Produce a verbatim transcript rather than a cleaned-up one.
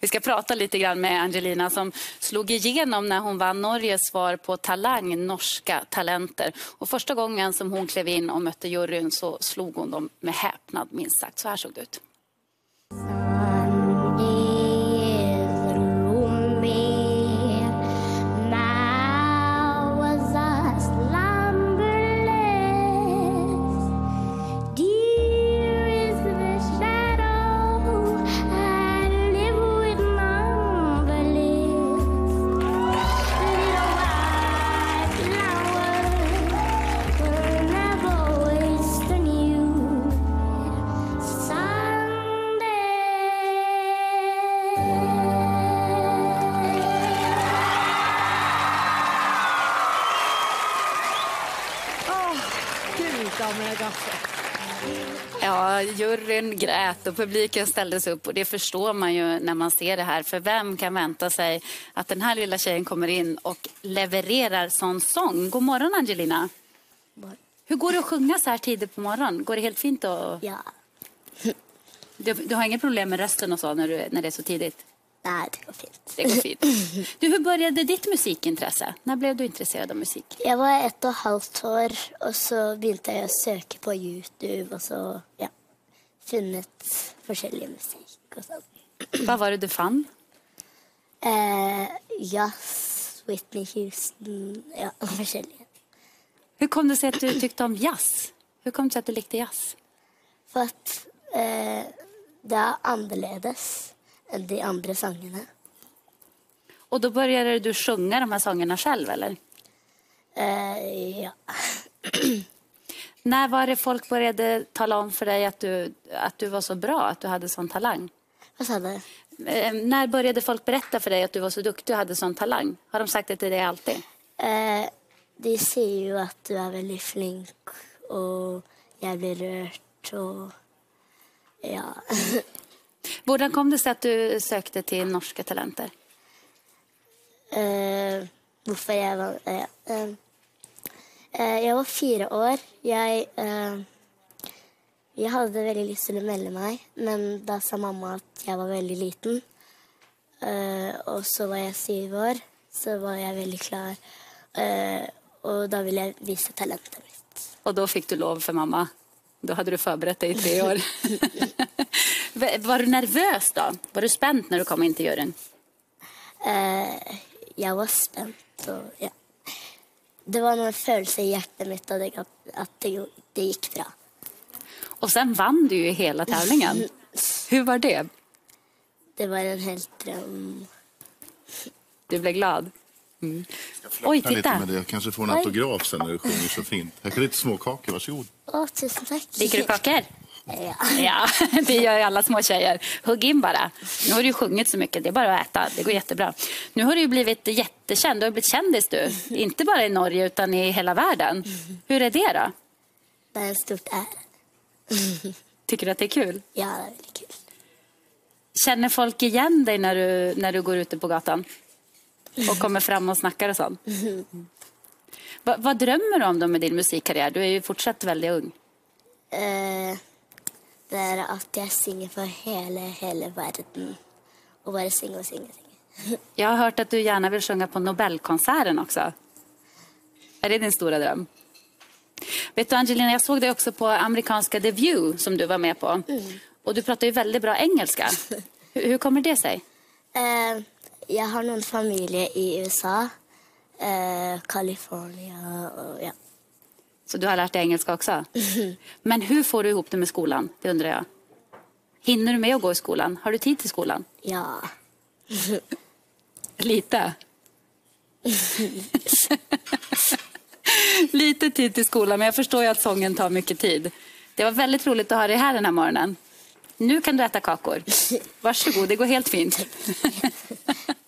Vi ska prata lite grann med Angelina som slog igenom när hon vann Norges svar på Talang, norska talenter. Och första gången som hon klev in och mötte juryn så slog hon dem med häpnad minst sagt. Så här såg det ut. Ja, juryn grät och publiken ställdes upp och det förstår man ju när man ser det här. För vem kan vänta sig att den här lilla tjejen kommer in och levererar sån sång? God morgon Angelina. Morgon. Hur går det att sjunga så här tidigt på morgonen? Går det helt fint? Och... Ja. Du, du har inga problem med rösten och så när, du, när det är så tidigt? Nej, det går fint. Det går fint. Du, hur började ditt musikintresse? När blev du intresserad av musik? Jag var ett och ett halvt år och så började jag söka på YouTube och så ja, funnit olika musik och så. Vad var det du fann? Eh, jazz, Whitney Houston, ja, olika. Hur kom det sig att du tyckte om jazz? Hur kom det sig att du likte jazz? För att eh, det är annorledes än de andra sångerna. Och då började du sjunga de här sångerna själv, eller? Uh, ja. När var det folk började tala om för dig att du, att du var så bra, att du hade sån talang? Vad sa du? Uh, när började folk berätta för dig att du var så duktig och hade sån talang? Har de sagt det till dig alltid? Uh, de säger ju att du är väldigt flink och jag blir rört och ja. Hvordan kom det sig att du sökte till norska talenter? Uh, varför jag var... Uh, uh, uh, jag var fyra år. Jag, uh, jag hade väldigt lust att melde mig. Men då sa mamma att jag var väldigt liten. Uh, och så var jag sju år. Så var jag väldigt klar. Uh, och då ville jag visa talentet mitt. Och då fick du lov för mamma? Då hade du förberett dig i tre år. Var du nervös då? Var du spänd när du kom in till juryn? Uh, jag var spänd. Och, ja. Det var någon känsla i hjärtat mitt att, det, att det, det gick bra. Och sen vann du ju hela tävlingen. Hur var det? Det var en helt dröm. Du blev glad? Mm. Oj, titta. Lite med det. Jag kanske får en autograf sen när du sjunger så fint. Här kan lite små kakor, varsågod. Åh, tusen tack. Liker du kakor? Ja. Ja, det gör ju alla små tjejer. Hugg in bara. Nu har du ju sjungit så mycket, det är bara att äta. Det går jättebra. Nu har du ju blivit jättekänd. Du har blivit kändis du. Inte bara i Norge utan i hela världen. Hur är det då? Det är en stort ära. Tycker du att det är kul? Ja, det är väldigt kul. Känner folk igen dig när du, när du går ute på gatan? Och kommer fram och snackar och sånt? Va, vad drömmer du om då med din musikkarriär? Du är ju fortsatt väldigt ung. Uh, det är att jag synger för hela, hela världen. Och bara synger och synger och synger. Jag har hört att du gärna vill sjunga på Nobelkonserten också. Är det din stora dröm? Vet du Angelina, jag såg dig också på amerikanska The View som du var med på. Mm. Och du pratar ju väldigt bra engelska. hur, hur kommer det sig? Uh, jag har någon familj i U S A. Uh, Kalifornien och ja. Så du har lärt dig engelska också? Mm. Men hur får du ihop det med skolan? Det undrar jag. Hinner du med att gå i skolan? Har du tid till skolan? Ja. Lite? Lite tid till skolan, men jag förstår ju att sången tar mycket tid. Det var väldigt roligt att ha dig här den här morgonen. Nu kan du äta kakor. Varsågod, det går helt fint.